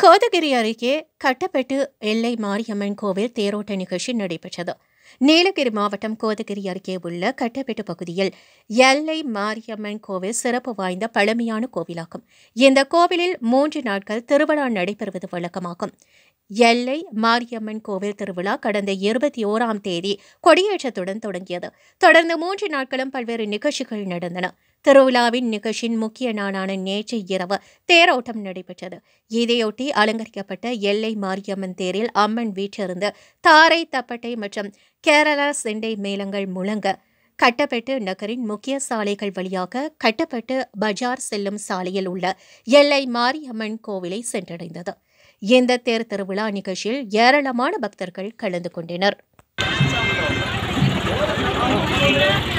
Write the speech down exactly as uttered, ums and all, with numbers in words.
கோத்தகிரி அருகே கட்டப்பட்டு எல்லை மாரியம்மன் கோவில் தேரோட்ட நிகழ்ச்சி நடைபெற்றது. நீலகிரி மாவட்டம் கோத்தகிரி அருகே உள்ள கட்டப்பெட்டு பகுதியில் எல்லை மாரியம்மன் கோவில் சிறப்பு வாய்ந்த பழமையான கோவிலாகும். இந்த கோவிலில் மூன்று நாட்கள் திருவிழா நடைபெறுவது வழக்கமாகும். எல்லை மாரியம்மன் கோவில் திருவிழா கடந்த இருபத்தி ஓராம் தேதி கொடியேற்றத்துடன் தொடங்கியது. தொடர்ந்து மூன்று நாட்களும் பல்வேறு நிகழ்ச்சிகள் நடந்தன. திருவிழாவின் நிகழ்ச்சியின் முக்கிய நாளான நேற்று இரவு தேரோட்டம் நடைபெற்றது. இதையொட்டி அலங்கரிக்கப்பட்ட எல்லை மாரியம்மன் தேரில் அம்மன் வீற்றிருந்து தாரை, தப்பட்டை மற்றும் கேரளா செண்டை மேளங்கள் முழங்க கட்டப்பெட்டு நகரின் முக்கிய சாலைகள் வழியாக கட்டப்பட்டு பஜார் செல்லும் சாலையில் உள்ள எல்லை மாரியம்மன் கோவிலை சென்றடைந்தது. இந்த தேர் திருவிழா நிகழ்ச்சியில் ஏராளமான பக்தர்கள் கலந்து கொண்டனர்.